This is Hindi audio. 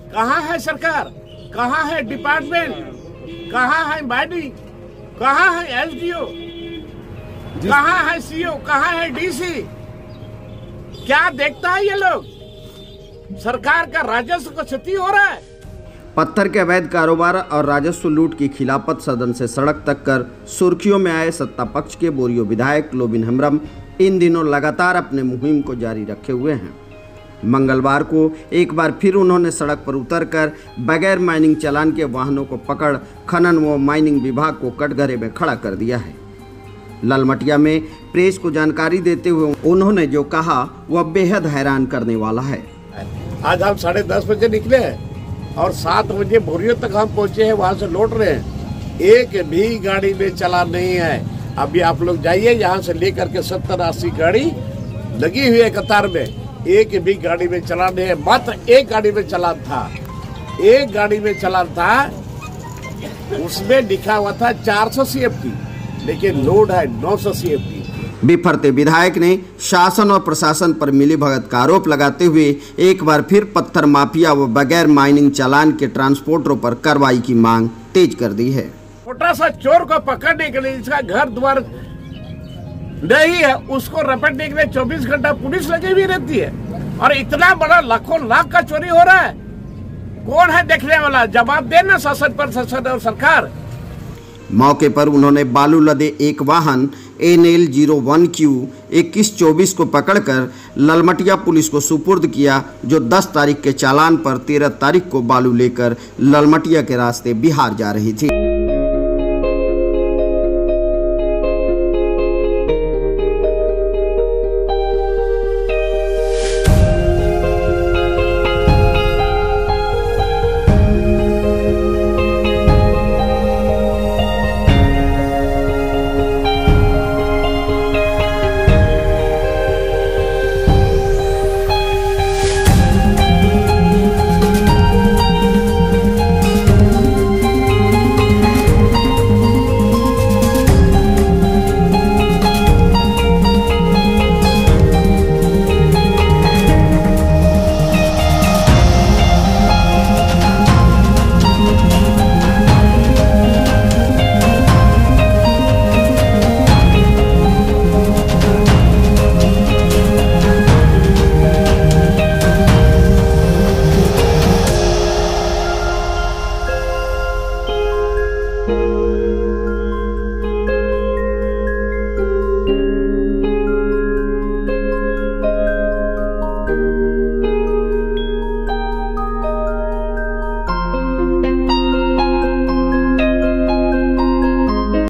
कहाँ है सरकार, कहाँ है डिपार्टमेंट, कहाँ है बॉडी, कहाँ है एसडीओ, कहाँ है सीओ, कहाँ है डीसी? क्या देखता है ये लोग? सरकार का राजस्व को क्षति हो रहा है। पत्थर के अवैध कारोबार और राजस्व लूट की खिलाफत सदन से सड़क तक कर सुर्खियों में आए सत्ता पक्ष के बोरियो विधायक लोबिन हेम्ब्रम इन दिनों लगातार अपने मुहिम को जारी रखे हुए हैं। मंगलवार को एक बार फिर उन्होंने सड़क पर उतरकर बगैर माइनिंग चालान के वाहनों को पकड़ खनन व माइनिंग विभाग को कटघरे में खड़ा कर दिया है। ललमटिया में प्रेस को जानकारी देते हुए उन्होंने जो कहा वह बेहद हैरान करने वाला है। आज हम 10:30 बजे निकले हैं और 7 बजे बोरियो तक हम पहुंचे हैं, वहां से लौट रहे हैं। एक भी गाड़ी में चालान नहीं है। अभी आप लोग जाइए, यहाँ से लेकर के 70-80 गाड़ी लगी हुई है कतार में, एक भी गाड़ी में चालान नहीं है। मात्र एक गाड़ी में चालान था, एक गाड़ी में चालान था, उसमें लिखा हुआ था 400 CFT, लेकिन लोड है 900 CFT। बिफरते विधायक ने शासन और प्रशासन पर मिलीभगत का आरोप लगाते हुए एक बार फिर पत्थर माफिया व बगैर माइनिंग चालान के ट्रांसपोर्टरों पर कार्रवाई की मांग तेज कर दी है। छोटा सा चोर को पकड़ने के लिए, जिसका घर द्वार नहीं है, उसको रपटने के लिए 24 घंटा पुलिस लगी हुई रहती है। और इतना बड़ा लाखों लाख का चोरी हो रहा है, कौन है देखने वाला? जवाब देना शासन पर, शासन और सरकार। मौके पर उन्होंने बालू लदे एक वाहन NL01Q 2124 को पकड़कर ललमटिया पुलिस को सुपुर्द किया, जो 10 तारीख के चालान पर 13 तारीख को बालू लेकर ललमटिया के रास्ते बिहार जा रही थी।